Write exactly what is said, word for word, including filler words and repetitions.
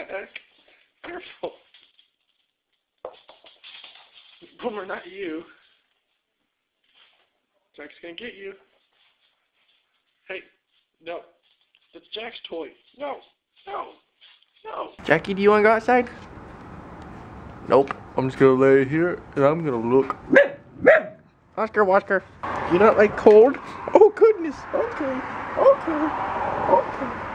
Jack. Careful. Boomer, not you. Jack's gonna get you. Hey, no. That's Jack's toy. No, no, no. Jackie, do you want to go outside? Nope. I'm just gonna lay here and I'm gonna look. Oscar, Oscar. You not like cold? Oh goodness. Okay. Okay. Okay.